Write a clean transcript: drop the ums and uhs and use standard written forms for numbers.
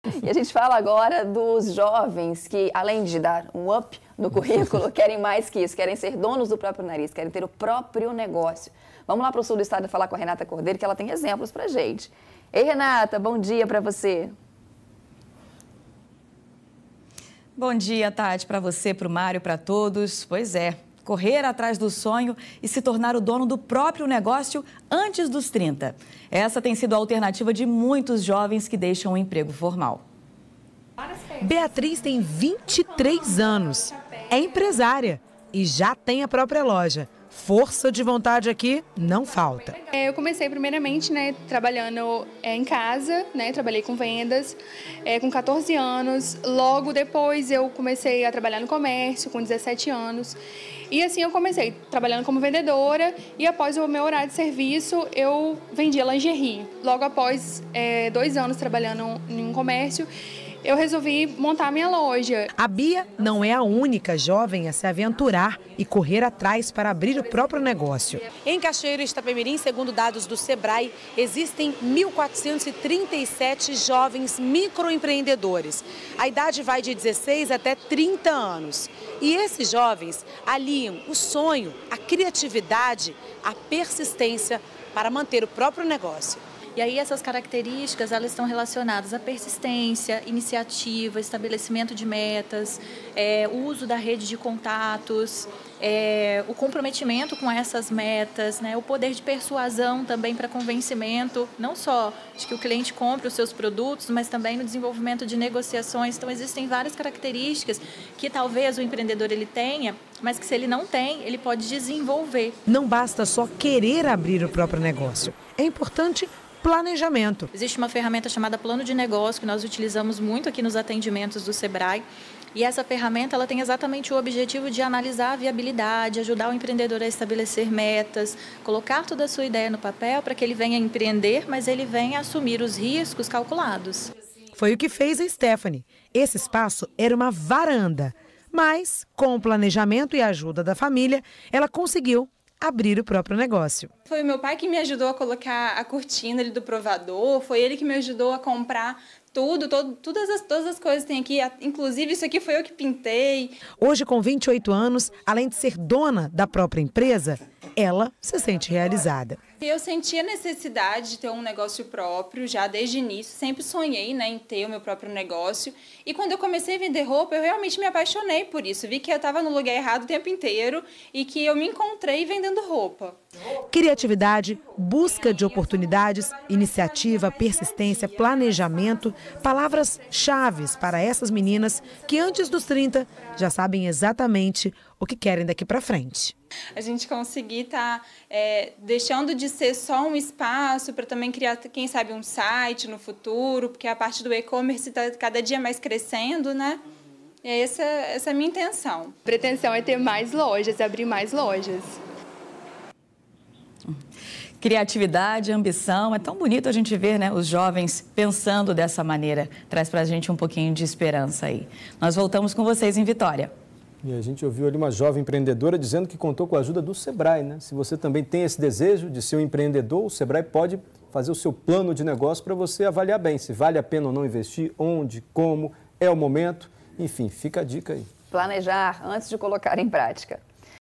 E a gente fala agora dos jovens que, além de dar um up no currículo, querem mais que isso, querem ser donos do próprio nariz, querem ter o próprio negócio. Vamos lá para o sul do estado falar com a Renata Cordeiro, que ela tem exemplos para gente. Ei, Renata, bom dia para você. Bom dia, Tati, para você, para o Mário, para todos. Pois é, correr atrás do sonho e se tornar o dono do próprio negócio antes dos 30. Essa tem sido a alternativa de muitos jovens que deixam o emprego formal. Beatriz tem 23 anos, é empresária e já tem a própria loja. Força de vontade aqui não falta. Eu comecei primeiramente, trabalhando em casa, trabalhei com vendas com 14 anos. Logo depois eu comecei a trabalhar no comércio com 17 anos. E assim eu comecei trabalhando como vendedora e após o meu horário de serviço eu vendia lingerie. Logo após 2 anos trabalhando em um comércio, eu resolvi montar minha loja. A Bia não é a única jovem a se aventurar e correr atrás para abrir o próprio negócio. Em Cachoeiro e Itapemirim, segundo dados do Sebrae, existem 1.437 jovens microempreendedores. A idade vai de 16 até 30 anos. E esses jovens aliam o sonho, a criatividade, a persistência para manter o próprio negócio. E aí essas características, elas estão relacionadas à persistência, iniciativa, estabelecimento de metas, o uso da rede de contatos, o comprometimento com essas metas, o poder de persuasão também para convencimento, não só de que o cliente compre os seus produtos, mas também no desenvolvimento de negociações. Então existem várias características que talvez o empreendedor ele tenha, mas que se ele não tem, ele pode desenvolver. Não basta só querer abrir o próprio negócio, é importante planejamento. Existe uma ferramenta chamada Plano de Negócio que nós utilizamos muito aqui nos atendimentos do Sebrae. E essa ferramenta ela tem exatamente o objetivo de analisar a viabilidade, ajudar o empreendedor a estabelecer metas, colocar toda a sua ideia no papel para que ele venha empreender, mas ele venha assumir os riscos calculados. Foi o que fez a Stephanie. Esse espaço era uma varanda, mas com o planejamento e a ajuda da família, ela conseguiu abrir o próprio negócio. Foi o meu pai que me ajudou a colocar a cortina ali do provador, foi ele que me ajudou a comprar todas as coisas que tem aqui, inclusive isso aqui foi eu que pintei. Hoje, com 28 anos, além de ser dona da própria empresa, ela se sente realizada. Eu senti a necessidade de ter um negócio próprio, já desde o início, sempre sonhei em ter o meu próprio negócio. E quando eu comecei a vender roupa, eu realmente me apaixonei por isso. Vi que eu estava no lugar errado o tempo inteiro e que eu me encontrei vendendo roupa. Criatividade, busca de oportunidades, iniciativa, persistência, planejamento, palavras-chave para essas meninas que antes dos 30 já sabem exatamente o que querem daqui para frente. A gente conseguir estar deixando de ser só um espaço para também criar, quem sabe, um site no futuro, porque a parte do e-commerce está cada dia mais crescendo, E essa é a minha intenção. A pretensão é ter mais lojas, abrir mais lojas. Criatividade, ambição, é tão bonito a gente ver, os jovens pensando dessa maneira. Traz pra gente um pouquinho de esperança aí. Nós voltamos com vocês em Vitória. E a gente ouviu ali uma jovem empreendedora dizendo que contou com a ajuda do Sebrae, Se você também tem esse desejo de ser um empreendedor, o Sebrae pode fazer o seu plano de negócio para você avaliar bem se vale a pena ou não investir, onde, como, é o momento. Enfim, fica a dica aí. Planejar antes de colocar em prática.